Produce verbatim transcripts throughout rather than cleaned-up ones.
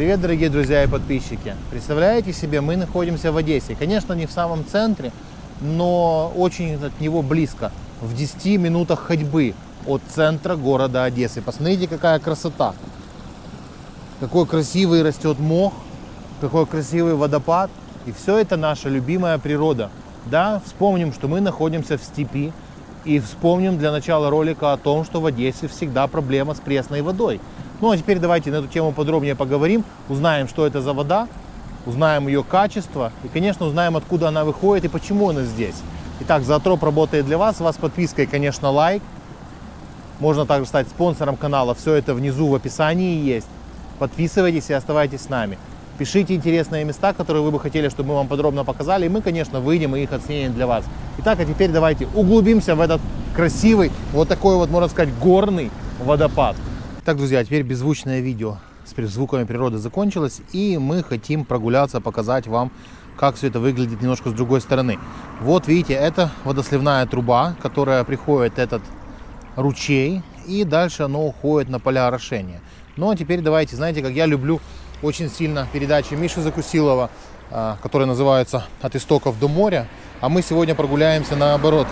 Привет, дорогие друзья и подписчики! Представляете себе, мы находимся в Одессе. Конечно, не в самом центре, но очень от него близко. В десяти минутах ходьбы от центра города Одессы. Посмотрите, какая красота! Какой красивый растет мох, какой красивый водопад. И все это наша любимая природа. Да, вспомним, что мы находимся в степи. И вспомним для начала ролика о том, что в Одессе всегда проблема с пресной водой. Ну а теперь давайте на эту тему подробнее поговорим, узнаем, что это за вода, узнаем ее качество и, конечно, узнаем, откуда она выходит и почему она здесь. Итак, Зоотроп работает для вас, с вас подписка и, конечно, лайк. Можно также стать спонсором канала, все это внизу в описании есть. Подписывайтесь и оставайтесь с нами. Пишите интересные места, которые вы бы хотели, чтобы мы вам подробно показали, и мы, конечно, выйдем и их оценим для вас. Итак, а теперь давайте углубимся в этот красивый, вот такой вот, можно сказать, горный водопад. Так, друзья, теперь беззвучное видео с звуками природы закончилось, и мы хотим прогуляться, показать вам, как все это выглядит немножко с другой стороны. Вот, видите, это водосливная труба, которая приходит этот ручей, и дальше оно уходит на поля орошения. Ну, а теперь давайте, знаете, как я люблю очень сильно передачи Миши Закусилова, которая называется «От истоков до моря», а мы сегодня прогуляемся наоборот,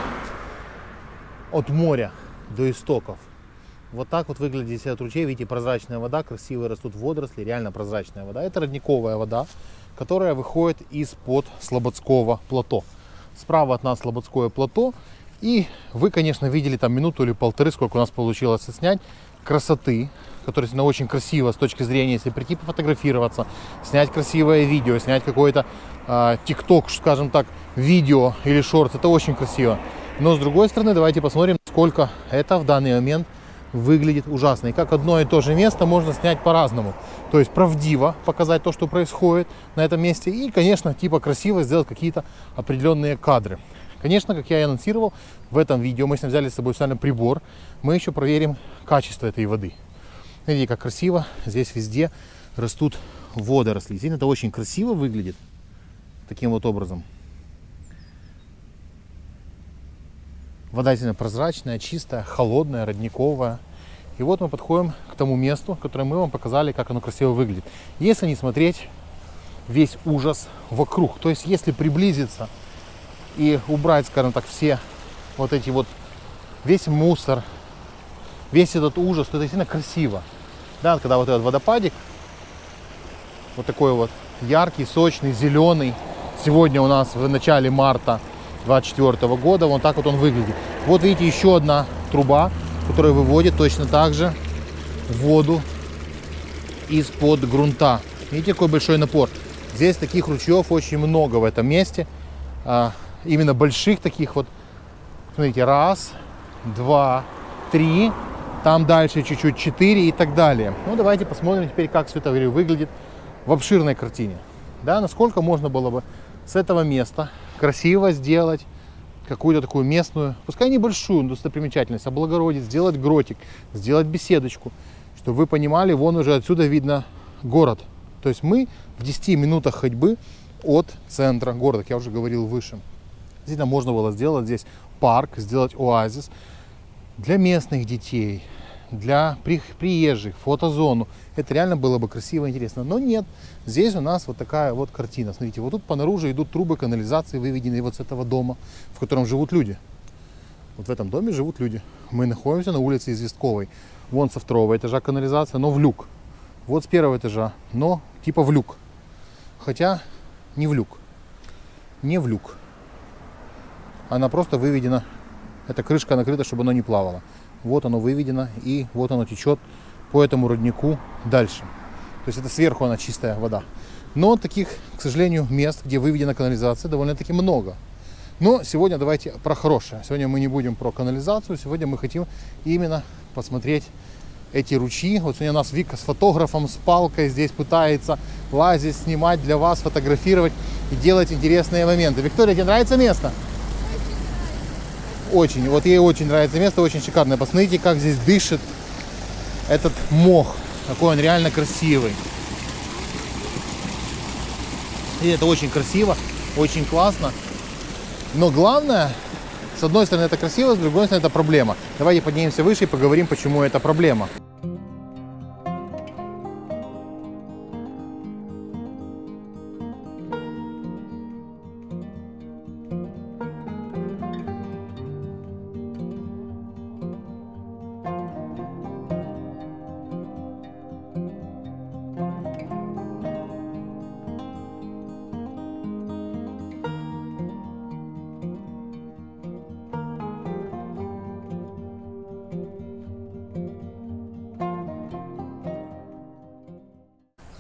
от моря до истоков. Вот так вот выглядит здесь этот ручей. Видите, прозрачная вода, красивые растут водоросли, реально прозрачная вода. Это родниковая вода, которая выходит из-под Слободского плато. Справа от нас Слободское плато. И вы, конечно, видели там минуту или полторы, сколько у нас получилось снять, красоты, которая действительно очень красиво с точки зрения, если прийти пофотографироваться, снять красивое видео, снять какой-то тикток, э, скажем так, видео или шорт. Это очень красиво. Но с другой стороны, давайте посмотрим, сколько это в данный момент выглядит ужасно. И как одно и то же место можно снять по-разному. То есть правдиво показать то, что происходит на этом месте. И, конечно, типа красиво сделать какие-то определенные кадры. Конечно, как я и анонсировал, в этом видео мы взяли с собой специально прибор. Мы еще проверим качество этой воды. Видите, как красиво. Здесь везде растут водоросли. Здесь это очень красиво выглядит. Таким вот образом. Вода действительно прозрачная, чистая, холодная, родниковая. И вот мы подходим к тому месту, которое мы вам показали, как оно красиво выглядит. Если не смотреть весь ужас вокруг, то есть если приблизиться и убрать, скажем так, все вот эти вот, весь мусор, весь этот ужас, то это действительно красиво. Да, когда вот этот водопадик, вот такой вот яркий, сочный, зеленый. Сегодня у нас в начале марта две тысячи двадцать четвёртого года, вот так вот он выглядит. Вот видите, еще одна труба, которая выводит точно так же воду из-под грунта. Видите, какой большой напор. Здесь таких ручьев очень много в этом месте. А, именно больших таких вот. Смотрите, раз, два, три. Там дальше чуть-чуть четыре и так далее. Ну, давайте посмотрим теперь, как все это выглядит в обширной картине. Да, насколько можно было бы с этого места красиво сделать какую-то такую местную, пускай небольшую достопримечательность, облагородить, сделать гротик, сделать беседочку, чтобы вы понимали, вон уже отсюда видно город. То есть мы в десяти минутах ходьбы от центра города, как я уже говорил выше. Действительно, можно было сделать здесь парк, сделать оазис для местных детей, для приезжих, фотозону. Это реально было бы красиво и интересно. Но нет, здесь у нас вот такая вот картина. Смотрите, вот тут по наружу идут трубы канализации, выведенные вот с этого дома, в котором живут люди. Вот в этом доме живут люди. Мы находимся на улице Известковой. Вон со второго этажа канализация, но в люк. Вот с первого этажа, но типа в люк. Хотя не в люк. Не в люк. Она просто выведена. Эта крышка накрыта, чтобы оно не плавало. Вот оно выведено, и вот оно течет по этому роднику дальше. То есть это сверху она чистая вода. Но таких, к сожалению, мест, где выведена канализация, довольно-таки много. Но сегодня давайте про хорошее. Сегодня мы не будем про канализацию, сегодня мы хотим именно посмотреть эти ручьи. Вот сегодня у нас Вика с фотографом, с палкой здесь пытается лазить, снимать для вас, фотографировать и делать интересные моменты. Виктория, тебе нравится место? Очень, вот ей очень нравится место, очень шикарное. Посмотрите, как здесь дышит этот мох, какой он реально красивый. И это очень красиво, очень классно. Но главное, с одной стороны это красиво, с другой стороны это проблема. Давайте поднимемся выше и поговорим, почему это проблема.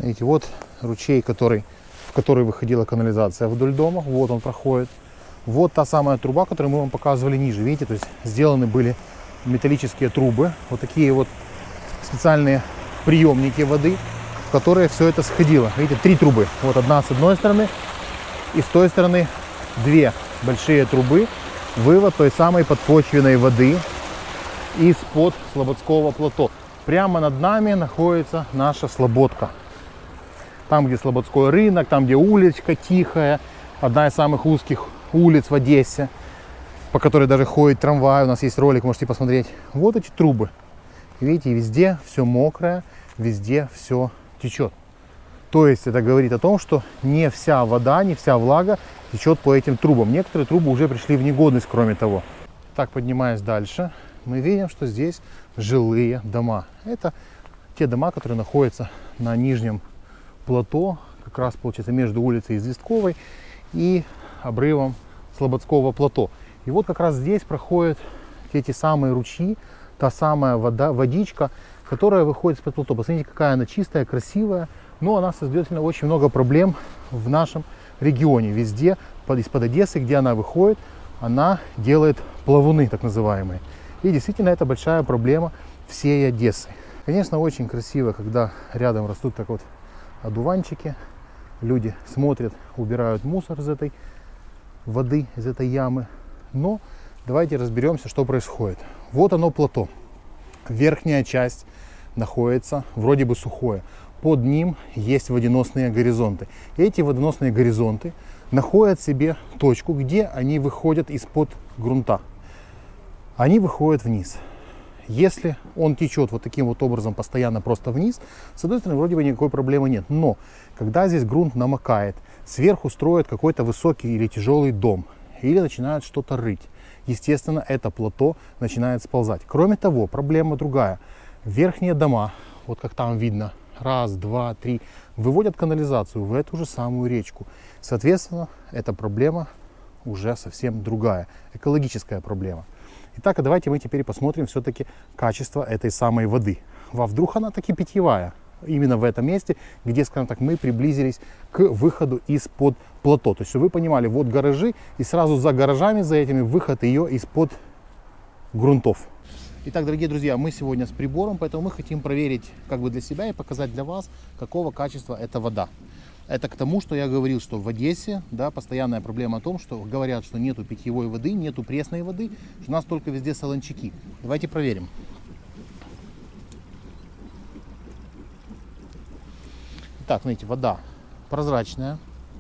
Видите, вот ручей, который, в который выходила канализация вдоль дома. Вот он проходит. Вот та самая труба, которую мы вам показывали ниже. Видите, то есть сделаны были металлические трубы. Вот такие вот специальные приемники воды, в которые все это сходило. Видите, три трубы. Вот одна с одной стороны и с той стороны две большие трубы. Вывод той самой подпочвенной воды из-под Слободского плато. Прямо над нами находится наша Слободка. Там, где Слободской рынок, там, где уличка тихая, одна из самых узких улиц в Одессе, по которой даже ходит трамвай. У нас есть ролик, можете посмотреть. Вот эти трубы. Видите, везде все мокрое, везде все течет. То есть это говорит о том, что не вся вода, не вся влага течет по этим трубам. Некоторые трубы уже пришли в негодность, кроме того. Так, поднимаясь дальше, мы видим, что здесь жилые дома. Это те дома, которые находятся на нижнем плато, как раз получается между улицей Известковой и обрывом Слободского плато. И вот как раз здесь проходят эти самые ручьи, та самая вода, водичка, которая выходит из-под плато. Посмотрите, какая она чистая, красивая, но она создает очень много проблем в нашем регионе. Везде из-под Одессы, где она выходит, она делает плавуны, так называемые. И действительно, это большая проблема всей Одессы. Конечно, очень красиво, когда рядом растут так вот одуванчики. Люди смотрят, убирают мусор из этой воды, из этой ямы. Но давайте разберемся, что происходит. Вот оно плато. Верхняя часть находится вроде бы сухое. Под ним есть водоносные горизонты. Эти водоносные горизонты находят себе точку, где они выходят из-под грунта. Они выходят вниз. Если он течет вот таким вот образом постоянно просто вниз, с одной стороны, вроде бы никакой проблемы нет. Но когда здесь грунт намокает, сверху строят какой-то высокий или тяжелый дом, или начинают что-то рыть, естественно, это плато начинает сползать. Кроме того, проблема другая. Верхние дома, вот как там видно, раз, два, три, выводят канализацию в эту же самую речку. Соответственно, эта проблема уже совсем другая, экологическая проблема. Итак, а давайте мы теперь посмотрим все-таки качество этой самой воды. А вдруг она таки питьевая? Именно в этом месте, где, скажем так, мы приблизились к выходу из-под плато. То есть, чтобы вы понимали, вот гаражи, и сразу за гаражами, за этими, выход ее из-под грунтов. Итак, дорогие друзья, мы сегодня с прибором, поэтому мы хотим проверить как бы для себя и показать для вас, какого качества эта вода. Это к тому, что я говорил, что в Одессе, да, постоянная проблема о том, что говорят, что нету питьевой воды, нету пресной воды, что у нас только везде солончаки. Давайте проверим. Так, смотрите, вода прозрачная.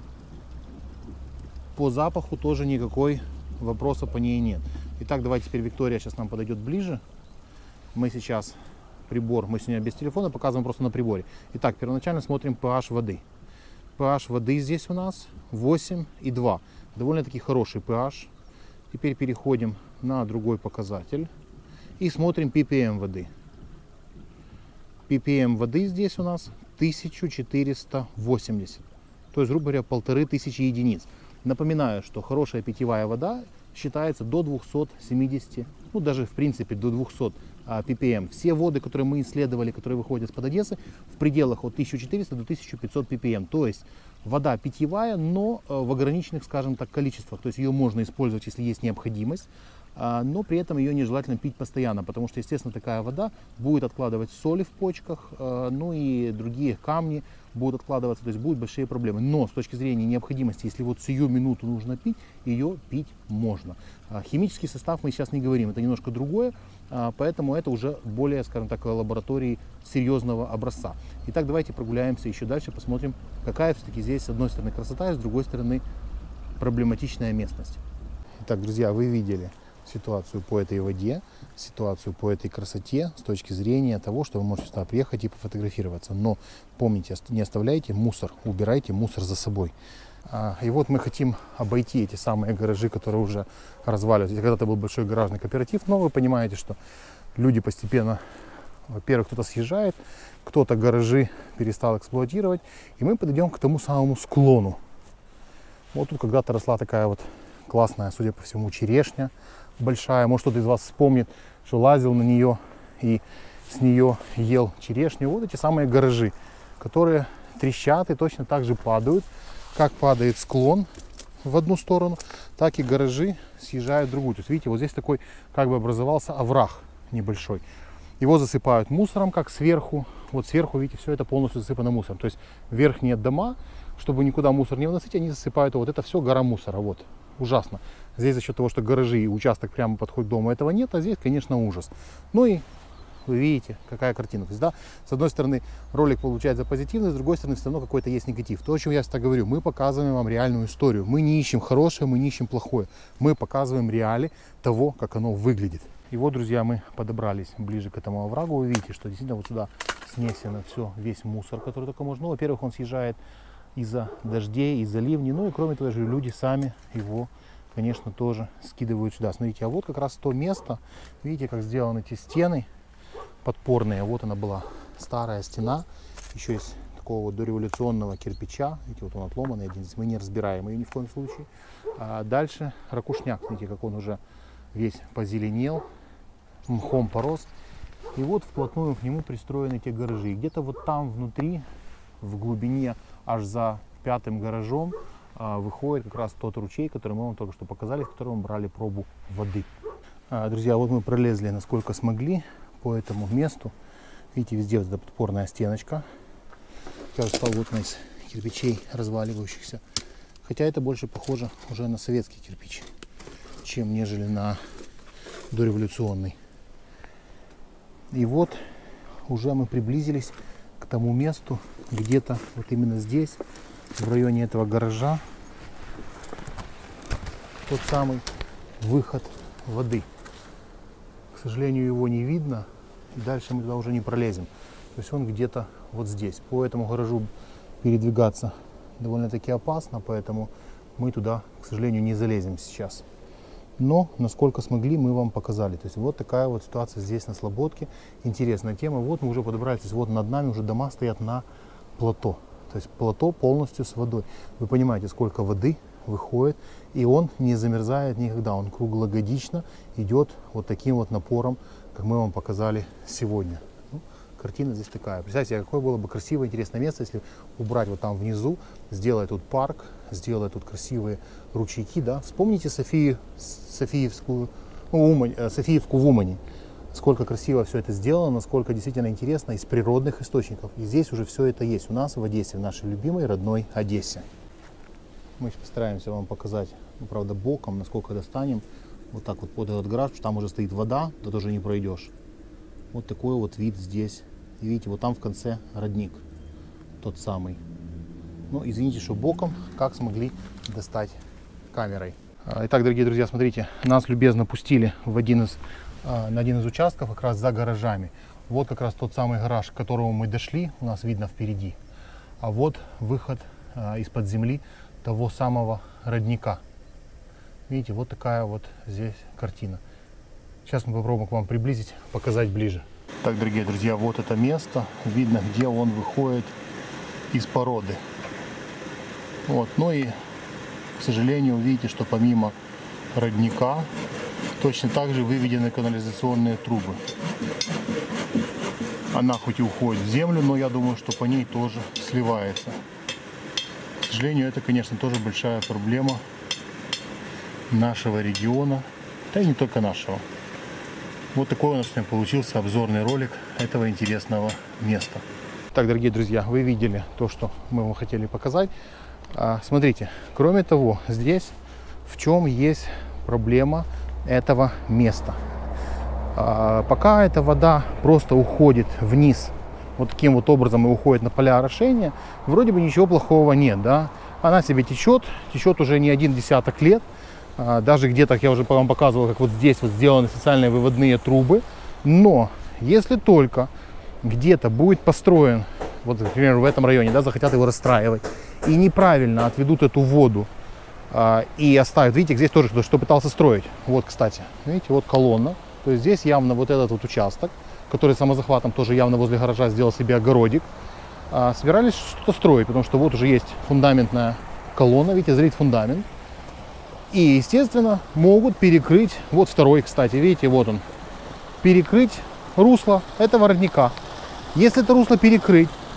По запаху тоже никакой вопроса по ней нет. Итак, давайте теперь Виктория сейчас нам подойдет ближе. Мы сейчас прибор, мы сегодня без телефона, показываем просто на приборе. Итак, первоначально смотрим pH воды. pH воды здесь у нас восемь и два. Довольно-таки хороший pH. Теперь переходим на другой показатель и смотрим пи пи эм воды. пи пи эм воды здесь у нас тысяча четыреста восемьдесят. То есть, грубо говоря, полторы тысячи единиц. Напоминаю, что хорошая питьевая вода считается до двухсот семидесяти, ну даже в принципе до двухсот пи пи эм. Все воды, которые мы исследовали, которые выходят из-под Одессы, в пределах от тысячи четырёхсот до тысячи пятисот пи пи эм. То есть вода питьевая, но в ограниченных, скажем так, количествах. То есть ее можно использовать, если есть необходимость, но при этом ее нежелательно пить постоянно, потому что, естественно, такая вода будет откладывать соли в почках, ну и другие камни будут откладываться, то есть будут большие проблемы. Но с точки зрения необходимости, если вот сию минуту нужно пить, ее пить можно. Химический состав мы сейчас не говорим, это немножко другое, поэтому это уже более, скажем так, лаборатории серьезного образца. Итак, давайте прогуляемся еще дальше, посмотрим, какая все-таки здесь с одной стороны красота, и с другой стороны проблематичная местность. Итак, друзья, вы видели ситуацию по этой воде, ситуацию по этой красоте с точки зрения того, что вы можете сюда приехать и пофотографироваться. Но помните, не оставляйте мусор, убирайте мусор за собой. И вот мы хотим обойти эти самые гаражи, которые уже разваливаются. Когда-то был большой гаражный кооператив, но вы понимаете, что люди постепенно, во-первых, кто-то съезжает, кто-то гаражи перестал эксплуатировать, и мы подойдем к тому самому склону. Вот тут когда-то росла такая вот классная, судя по всему, черешня большая. Может, кто-то из вас вспомнит, что лазил на нее и с нее ел черешню. Вот эти самые гаражи, которые трещат и точно так же падают. Как падает склон в одну сторону, так и гаражи съезжают в другую. То есть, видите, вот здесь такой как бы образовался овраг небольшой. Его засыпают мусором, как сверху. Вот сверху, видите, все это полностью засыпано мусором. То есть верхние дома, чтобы никуда мусор не выносить, они засыпают. Вот это все гора мусора. Вот. Ужасно. Здесь за счет того, что гаражи и участок прямо подходит к дому, этого нет, а здесь, конечно, ужас. Ну и вы видите, какая картина. То есть, да, с одной стороны, ролик получается позитивный, с другой стороны, все равно какой-то есть негатив. То, о чем я всегда говорю, мы показываем вам реальную историю. Мы не ищем хорошее, мы не ищем плохое. Мы показываем реалии того, как оно выглядит. И вот, друзья, мы подобрались ближе к этому оврагу. Вы видите, что действительно вот сюда снесено все, весь мусор, который только можно. Ну, во-первых, он съезжает из-за дождей, из-за ливней. Ну и кроме того, же люди сами его, конечно, тоже скидывают сюда. Смотрите, а вот как раз то место, видите, как сделаны эти стены подпорные. Вот она была, старая стена, еще из такого вот дореволюционного кирпича. Видите, вот он отломанный один, здесь мы не разбираем ее ни в коем случае. А дальше ракушняк, смотрите, как он уже весь позеленел, мхом порос. И вот вплотную к нему пристроены те гаражи. И где-то вот там внутри, в глубине, аж за пятым гаражом, а, выходит как раз тот ручей, который мы вам только что показали, с которым мы брали пробу воды. А, друзья, вот мы пролезли насколько смогли по этому месту. Видите, везде вот эта подпорная стеночка. Я уже стал вот из кирпичей разваливающихся. Хотя это больше похоже уже на советский кирпич, чем нежели на дореволюционный. И вот уже мы приблизились к тому месту, где-то вот именно здесь, в районе этого гаража, тот самый выход воды. К сожалению, его не видно, и дальше мы туда уже не пролезем. То есть он где-то вот здесь. По этому гаражу передвигаться довольно-таки опасно, поэтому мы туда, к сожалению, не залезем сейчас. Но, насколько смогли, мы вам показали. То есть вот такая вот ситуация здесь на Слободке. Интересная тема. Вот мы уже подобрались, то есть вот над нами уже дома стоят на плато. То есть плато полностью с водой. Вы понимаете, сколько воды выходит, и он не замерзает никогда. Он круглогодично идет вот таким вот напором, как мы вам показали сегодня. Ну, картина здесь такая. Представьте, какое было бы красивое, интересное место, если убрать вот там внизу, сделать тут парк, сделать тут красивые ручейки, да. Вспомните Софию, Софиевскую, ну, Умань, Софиевку в Умани. Сколько красиво все это сделано, насколько действительно интересно из природных источников. И здесь уже все это есть у нас в Одессе, в нашей любимой родной Одессе. Мы постараемся вам показать, ну, правда, боком, насколько достанем. Вот так вот под этот гараж, там уже стоит вода, да тоже не пройдешь. Вот такой вот вид здесь. И видите, вот там в конце родник, тот самый. Ну, извините, что боком, как смогли достать камерой. Итак, дорогие друзья, смотрите, нас любезно пустили в один из, на один из участков, как раз за гаражами. Вот как раз тот самый гараж, к которому мы дошли, у нас видно впереди. А вот выход из-под земли того самого родника. Видите, вот такая вот здесь картина. Сейчас мы попробуем к вам приблизить, показать ближе. Так, дорогие друзья, вот это место. Видно, где он выходит из породы. Вот. Ну и, к сожалению, видите, что помимо родника точно так же выведены канализационные трубы. Она хоть и уходит в землю, но я думаю, что по ней тоже сливается. К сожалению, это, конечно, тоже большая проблема нашего региона, да и не только нашего. Вот такой у нас сегодня получился обзорный ролик этого интересного места. Так, дорогие друзья, вы видели то, что мы вам хотели показать. А, смотрите, кроме того, здесь в чем есть проблема этого места. А, пока эта вода просто уходит вниз, вот таким вот образом и уходит на поля орошения, вроде бы ничего плохого нет, да? Она себе течет, течет уже не один десяток лет. Даже где-то, я уже вам показывал, как вот здесь вот сделаны специальные выводные трубы. Но если только где-то будет построен, вот, например, в этом районе, да, захотят его расстраивать, и неправильно отведут эту воду а, и оставят, видите, здесь тоже кто-то что пытался строить. Вот, кстати, видите, вот колонна. То есть здесь явно вот этот вот участок, который самозахватом тоже явно возле гаража сделал себе огородик, а, собирались что-то строить, потому что вот уже есть фундаментная колонна, видите, залит фундамент. И, естественно, могут перекрыть, вот второй, кстати, видите, вот он, перекрыть русло этого родника. Если это русло перекрыть,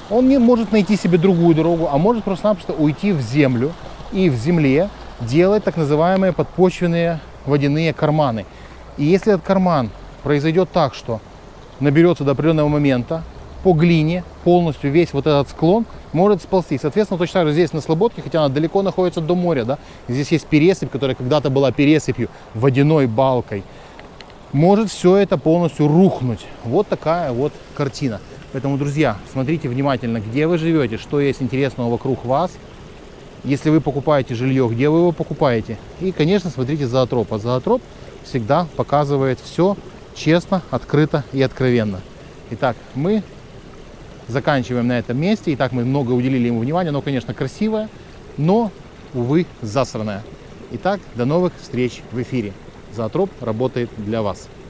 Он не может найти себе другую дорогу, а может просто-напросто уйти в землю и в земле делать так называемые подпочвенные водяные карманы. И если этот карман произойдет так, что наберется до определенного момента, по глине полностью весь вот этот склон может сползти. Соответственно, точно так же здесь на Слободке, хотя она далеко находится до моря, да, здесь есть пересыпь, которая когда-то была пересыпью, водяной балкой, может все это полностью рухнуть. Вот такая вот картина. Поэтому, друзья, смотрите внимательно, где вы живете, что есть интересного вокруг вас. Если вы покупаете жилье, где вы его покупаете. И, конечно, смотрите Зоотроп. А Зоотроп всегда показывает все честно, открыто и откровенно. Итак, мы заканчиваем на этом месте. Итак, мы много уделили ему внимания. Оно, конечно, красивое, но, увы, засранное. Итак, до новых встреч в эфире. Зоотроп работает для вас.